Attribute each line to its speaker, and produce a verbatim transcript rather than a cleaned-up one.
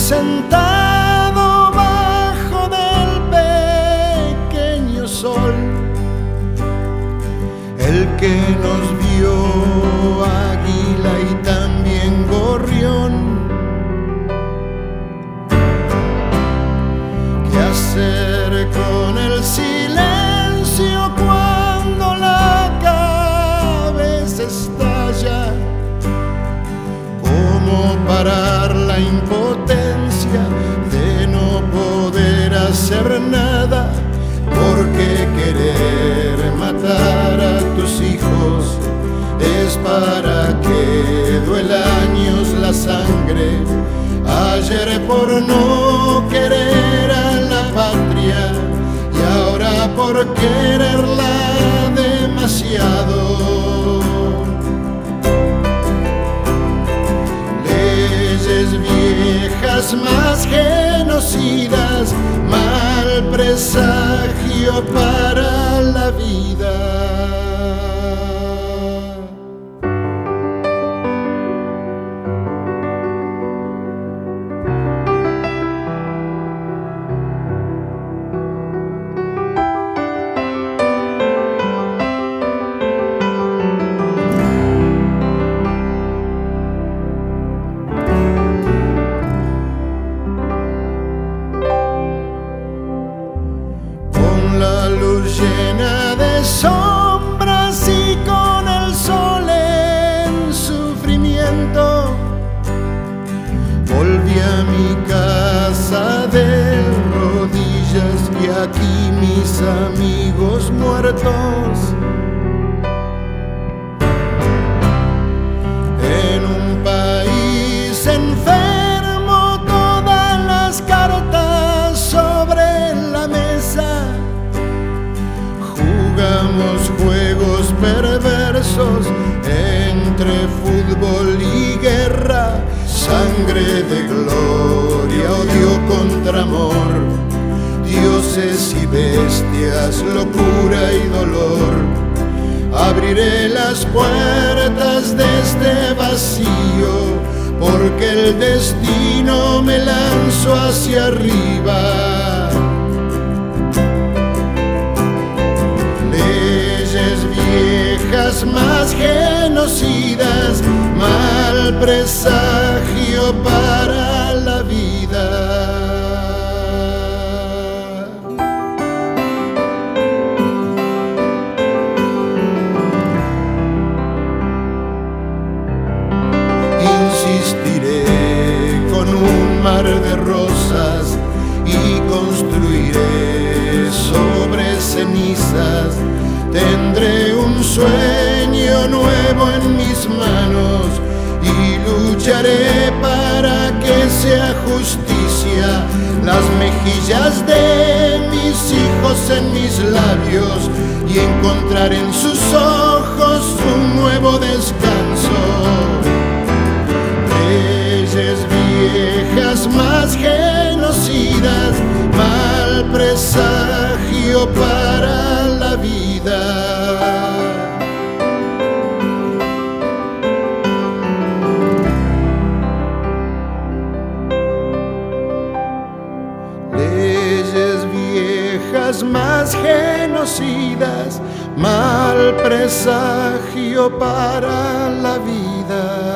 Speaker 1: sentado bajo del pequeño sol, el que nos vio águila y también gorrión. ¿Qué hacer con el silencio cuando la cabeza estalla? ¿Cómo parar la impotencia de no poder hacer nada? Porque querer matar a tus hijos es para que duela años la sangre. Ayer por no querer a la patria y ahora por quererla demasiado. Leyes viejas más genocidas, mal presagio para la vida. Llena de sombras y con el sol en sufrimiento, volví a mi casa de rodillas y aquí mis amigos muertos. En un país enfermo, todas las cartas sobre la mesa. Jugamos juegos perversos entre fútbol y guerra, sangre de gloria, odio contra amor, dioses y bestias, locura y dolor. Abriré las puertas de este vacío, porque el destino me lanzó hacia arriba. Viejas más genocidas, mal presagio para la vida. Insistiré con un mar de rosas y construiré sobre cenizas. Tendré un sueño nuevo en mis manos y lucharé para que sea justicia. Las mejillas de mis hijos en mis labios y encontrar en sus ojos un nuevo descanso. Leyes viejas más genocidas, mal presagio para la vida. Leyes viejas más genocidas, mal presagio para la vida.